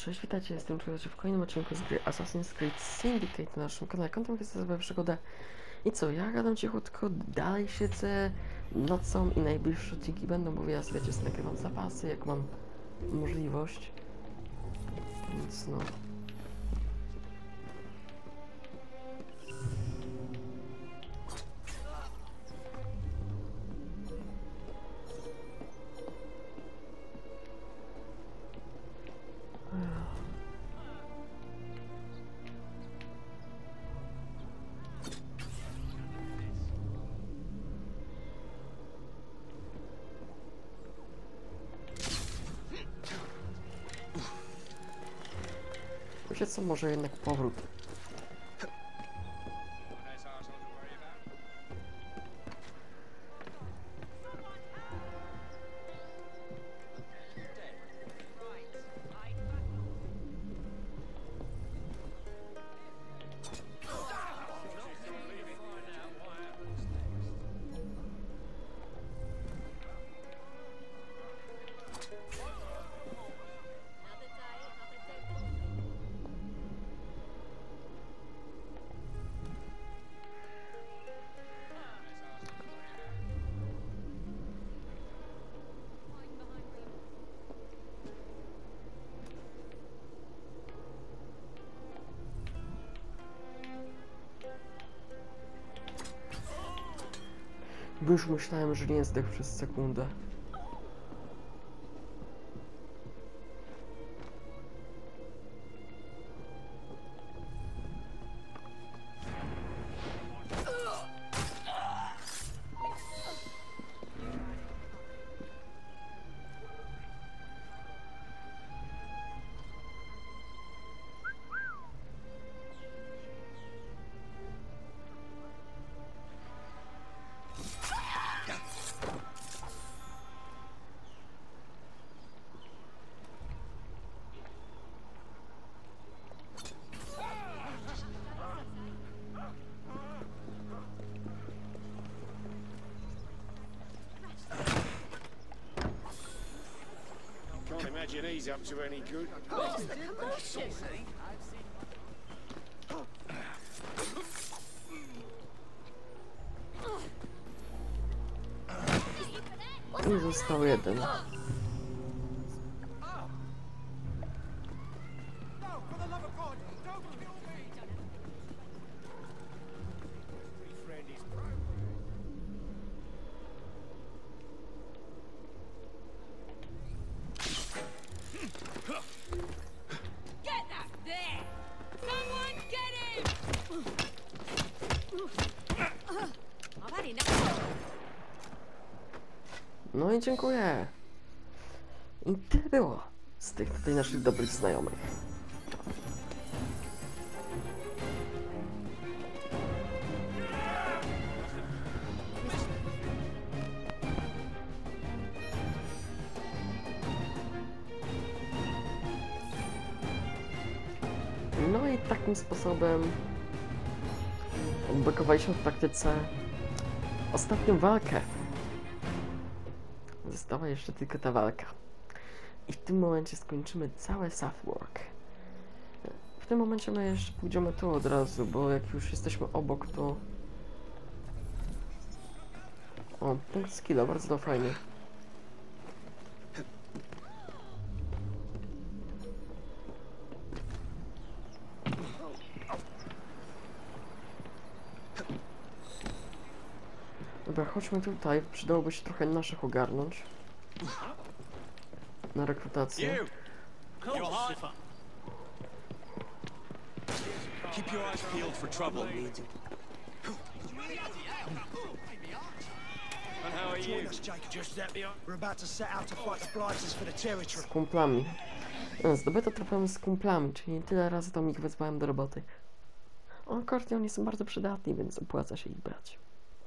Cześć, witajcie, jestem Człowiek w kolejnym odcinku z gry Assassin's Creed Syndicate na naszym kanale. Kontent jest sobie przygoda. I co, ja gadam cichutko, dalej siedzę nocą i najbliższe odcinki będą, bo ja sobie nagrywam zapasy, jak mam możliwość. Więc no. Wiecie co, może jednak powrót. Bo już myślałem, że nie zdech przez sekundę. Can't imagine he's up to any good. I został jeden. No i dziękuję. I tyle było z tych tutaj naszych dobrych znajomych. No i takim sposobem odblokowaliśmy w praktyce ostatnią walkę. Została jeszcze tylko ta walka. I w tym momencie skończymy całe Southwark. W tym momencie my jeszcze pójdziemy tu od razu, bo jak już jesteśmy obok, to... O, punkt skilla, bardzo to fajnie. Dobra, chodźmy tutaj. Przydałoby się trochę naszych ogarnąć. Na rekrutację. Keep your eyes peeled for trouble. And how are you? Just that beyond. We're about to set out to fight the blighters for the territory. Z kumplami. Zdobyto trofeum z kumplami, czyli tyle razy tam ich wezwałem do roboty. Akurat oni są bardzo przydatni, więc opłaca się ich brać.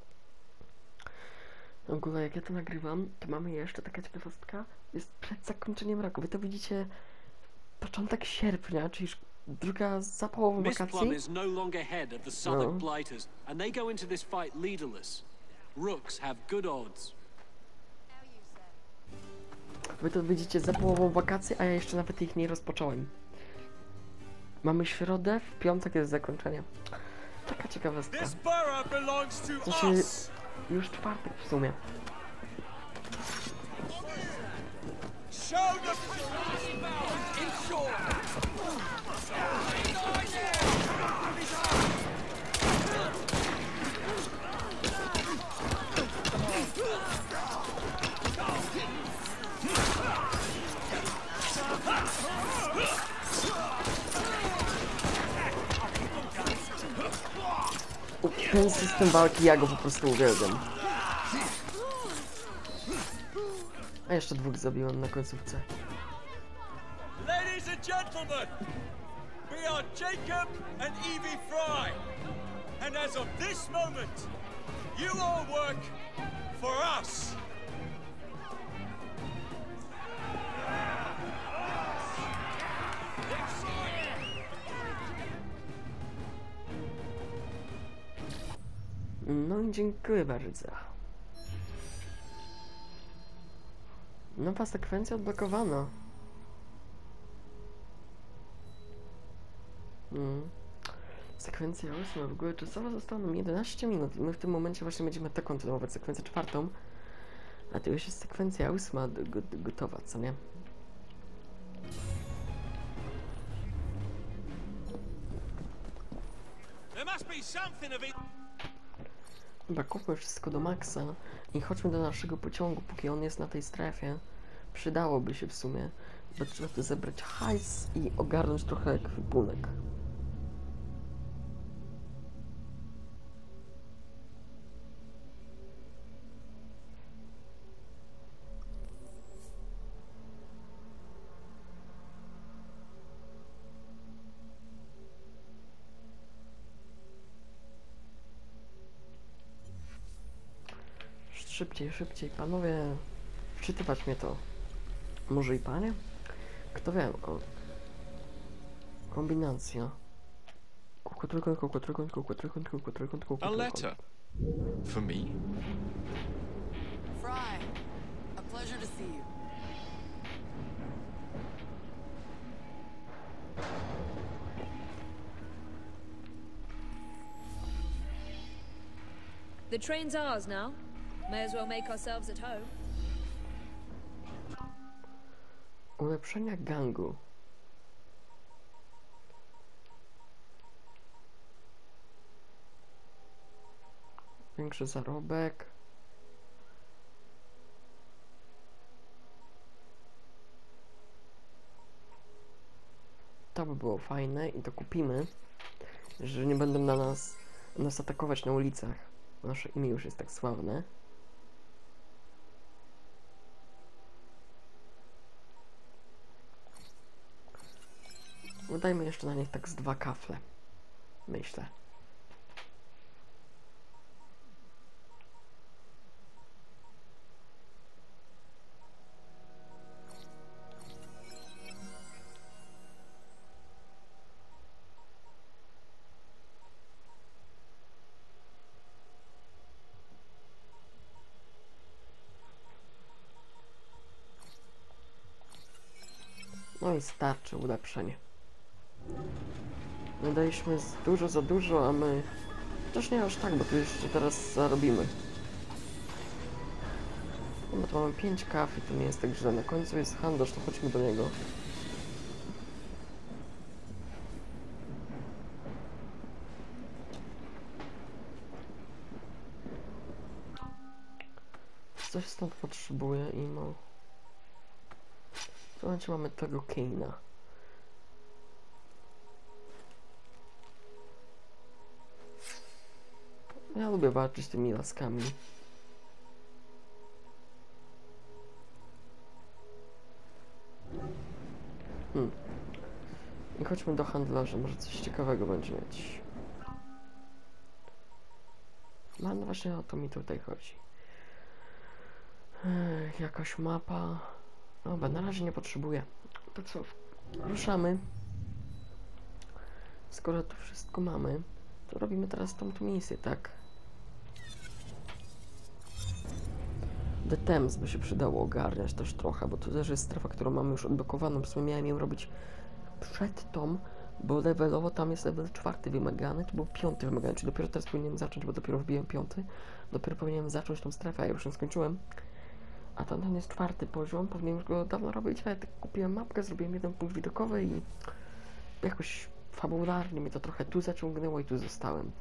W ogóle jak ja to nagrywam, to mamy jeszcze taka ciekawostka, jest przed zakończeniem roku. Wy to widzicie początek sierpnia, czyli już druga za połową wakacji. Plum is no longer head of the Southern Blighters, and they go into this fight leaderless. Rooks have good odds. Wy to widzicie za połową wakacji, a ja jeszcze nawet ich nie rozpocząłem. Mamy środę, w piątek jest zakończenie. Taka ciekawostka. This borough belongs to To się us. już czwartek w sumie. Show them inshore. Ten system walki, ja go po prostu uwielbiam. A jeszcze dwóch zabiłem na końcówce. Ladies and gentlemen, we are Jacob and Evie Fry. And as of this moment, you all work for us. No i dziękuję bardzo. Nowa sekwencja odblokowana. Sekwencja 8 w ogóle czasowo zostało nam 11 minut i my w tym momencie właśnie będziemy to kontynuować, sekwencję 4. A to już jest sekwencja 8 gotowa, co nie? There must be something of it. Chyba kupmy wszystko do maksa i chodźmy do naszego pociągu, póki on jest na tej strefie. Przydałoby się w sumie, bo trzeba tu zebrać hajs i ogarnąć trochę ekwipunek. Szybciej, szybciej, panowie, wczytywać mnie to. Może i panie? Kto wie, o. Kombinacja. Kółko, trójkąt, kółko, trójkąt, kółko, trójkąt, kółko, trójkąt, kółko, A trójkąt. letter. For me? Fry, a pleasure to see you. The train's ours now. May as well make ourselves at home. Ulepszenia gangu. Większy zarobek. To by było fajne i to kupimy, że nie będą nas atakować na ulicach. Nasze imię już jest tak sławne. Wydajmy jeszcze na nich tak z 2 kafle. Myślę. No i starczy ulepszenie. My daliśmy za dużo, a my... Chociaż nie aż tak, bo tu jeszcze teraz zarobimy. No to mamy 5 kaf i to nie jest tak źle. Na końcu jest handlarz, to chodźmy do niego. Coś stąd potrzebuję i no... W momencie mamy tego Kane'a. Ja lubię walczyć tymi laskami. I chodźmy do handlarza, może coś ciekawego będzie mieć. No właśnie o to mi tutaj chodzi. Jakaś mapa. Dobra, na razie nie potrzebuję. To co? Ruszamy. Skoro to wszystko mamy, to robimy teraz tą misję, tak? The Thames by się przydało ogarniać też trochę, bo to też jest strefa, którą mamy już odblokowaną. W sumie miałem ją robić przed tą, Bo levelowo tam jest level 4 wymagany, to był 5 wymagany, czyli dopiero teraz powinienem zacząć, bo dopiero wbiłem 5. Dopiero powinienem zacząć tą strefę, a ja już ją skończyłem. A tamten jest 4 poziom, powinienem już go dawno robić, ale tak kupiłem mapkę, zrobiłem jeden punkt widokowy i jakoś fabularnie mnie to trochę tu zaciągnęło i tu zostałem.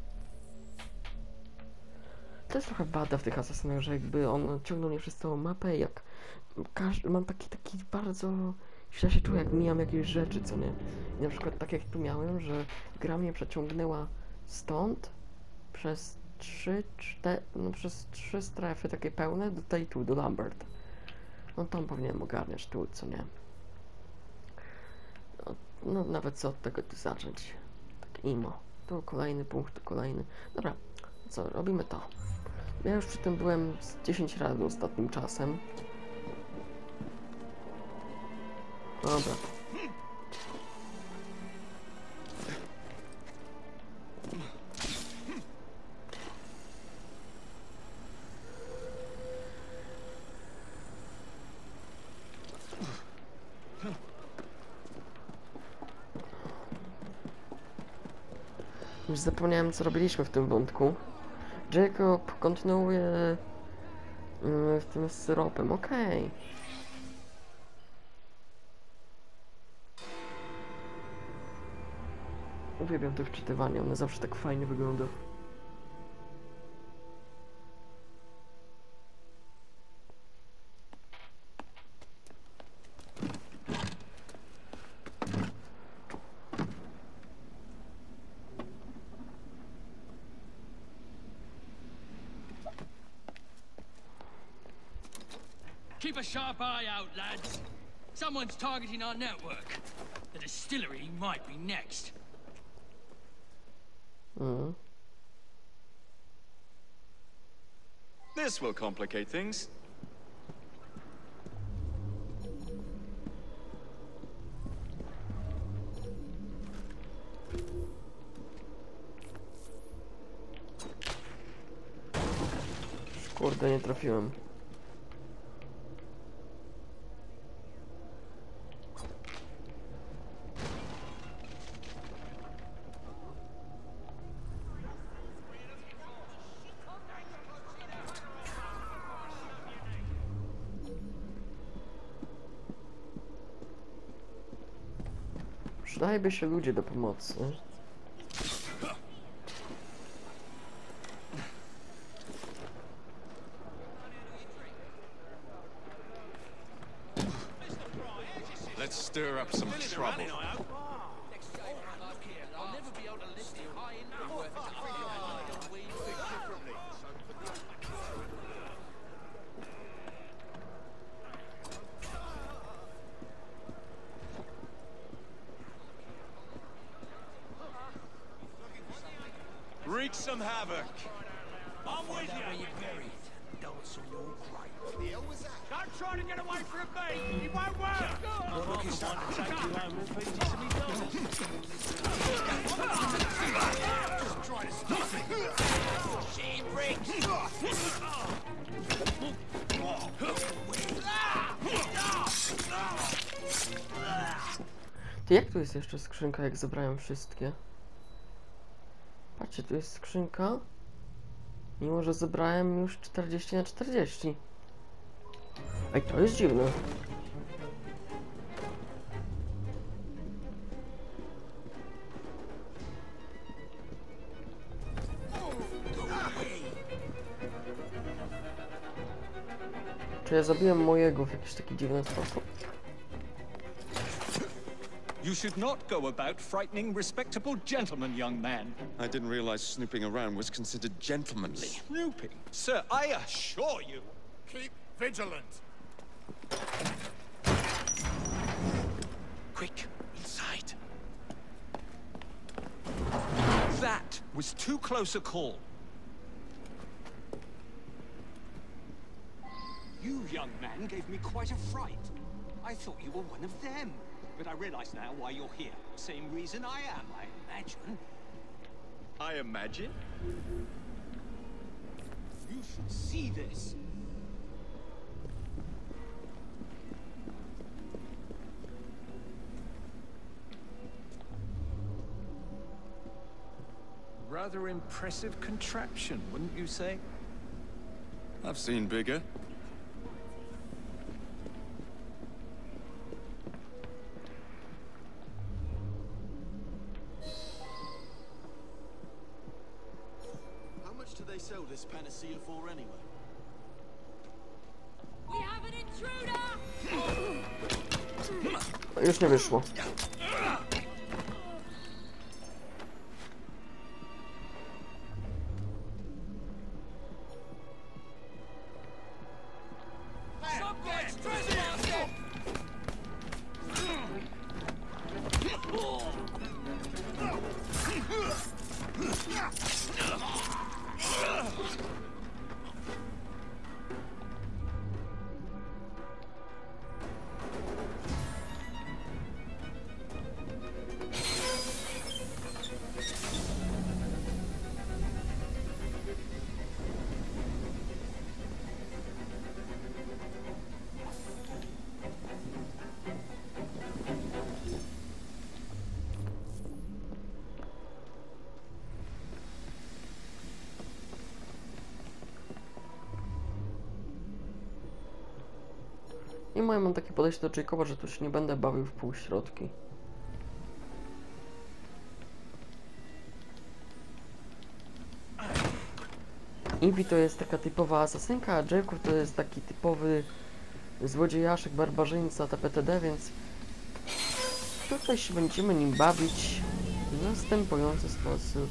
To jest trochę wada w tych asasynach, że jakby on ciągnął mnie przez całą mapę, jak mam taki bardzo... Źle się czuję, jak mijam jakieś rzeczy, co nie? I na przykład tak jak tu miałem, że gra mnie przeciągnęła stąd przez 3 strefy takie pełne do tej tu, do Lambert. No tam powinienem ogarniać tu, co nie? No nawet co od tego tu zacząć. Tak imo. Tu kolejny punkt, tu kolejny. Dobra, co, robimy to. Ja już przy tym byłem z 10 razy ostatnim czasem. Dobra. Już zapomniałem, co robiliśmy w tym wątku. Jacob kontynuuje w tym z syropem, okej. Uwielbiam to wczytywanie, one zawsze tak fajnie wygląda. Keep a sharp eye out, lads. Someone's targeting our network. The distillery might be next. This will complicate things. Kurde, nie trafiłem. Przydajby się ludzie do pomocy. Let's stir up some trouble. Wreak some havoc. I'm with you. Where you're buried. Dance on your grave. The hell was that? Don't try to get away from me. It won't work. Look, it's time to take you home and feed you some McDonald's. Just try to stop me. Shit, bricks. Ty, jak tu jest jeszcze skrzynka, jak zebrałem wszystkie? Patrzcie, tu jest skrzynka. Mimo, że zebrałem już 40 na 40. Ej, to jest dziwne. Czy ja zabiłem mojego w jakiś taki dziwny sposób? You should not go about frightening respectable gentlemen, young man. I didn't realize snooping around was considered gentlemanly. Snooping? Sir, I assure you. Keep vigilant. Quick, inside. That was too close a call. You, young man, gave me quite a fright. I thought you were one of them. But I realize now why you're here. Same reason I am, I imagine. I imagine? You should see this. rather impressive contraption, wouldn't you say? I've seen bigger. How much do they sell this panacea for anyway? We have an intruder! Już nie wyszło. I mam takie podejście do Jacoba, że tu się nie będę bawił w półśrodki. Ivy to jest taka typowa asasynka, a Jacob to jest taki typowy złodziejaszek, barbarzyńca, TPTD, więc tutaj się będziemy nim bawić w następujący sposób.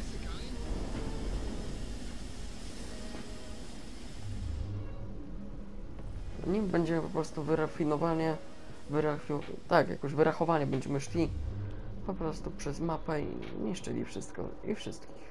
Nim będziemy po prostu wyrachowanie będziemy szli po prostu przez mapę i niszczyli wszystko i wszystkich.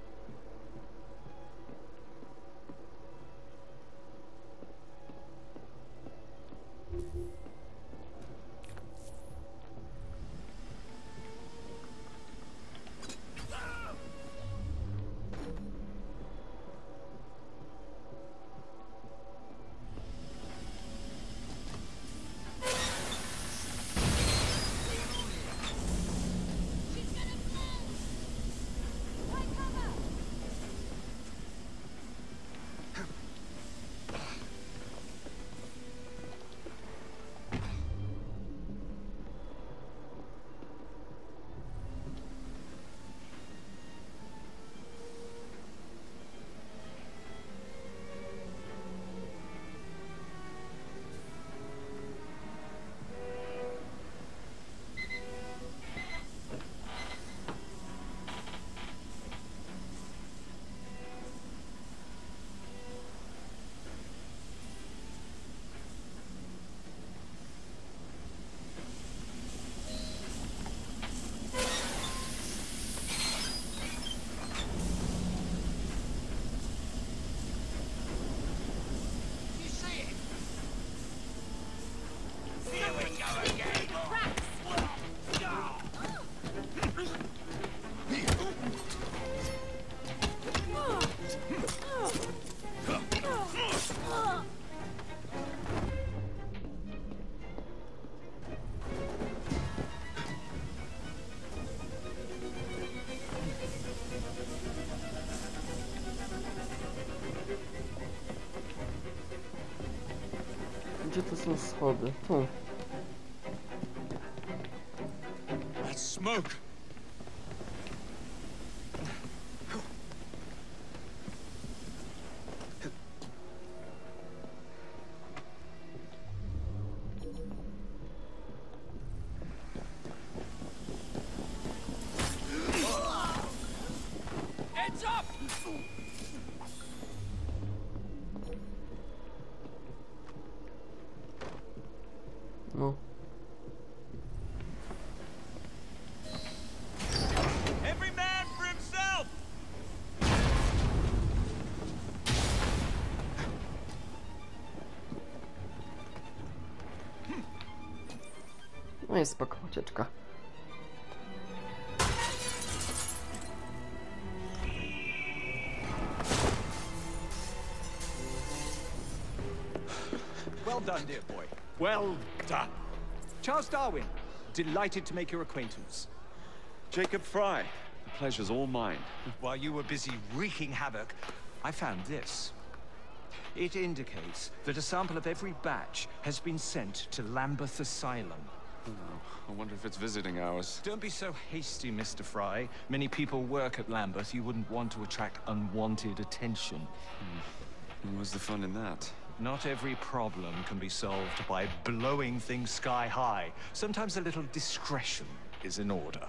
Gdzie to są schody? Tu. That smoke. Heads up! No. Every man for himself. No i spoko, ucieczka. Well done, dear boy. Well done. Charles Darwin, delighted to make your acquaintance. Jacob Fry. The pleasure's all mine. While you were busy wreaking havoc, I found this. It indicates that a sample of every batch has been sent to Lambeth Asylum. Oh, I wonder if it's visiting hours. Don't be so hasty, Mr. Fry. Many people work at Lambeth. You wouldn't want to attract unwanted attention. And what's the fun in that? Not every problem can be solved by blowing things sky high. Sometimes a little discretion is in order.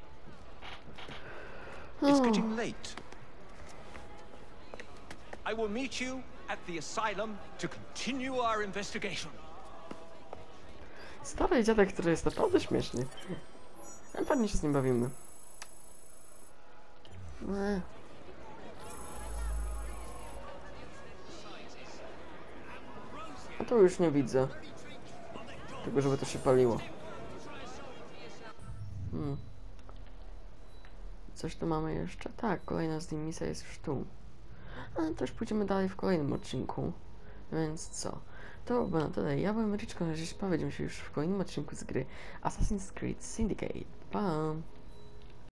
It's getting late. I will meet you at the asylum to continue our investigation. Stary dziadek, który jest naprawdę śmieszny. Ale fajnie się z nim bawimy. A to już nie widzę. Tylko żeby to się paliło. Coś tu mamy jeszcze? Tak, kolejna z nich misja jest już tu. Ale to już pójdziemy dalej w kolejnym odcinku. Więc co? To było na tyle. Ja byłem Ryczko, na razie widzimy się już w kolejnym odcinku z gry Assassin's Creed Syndicate. Pa!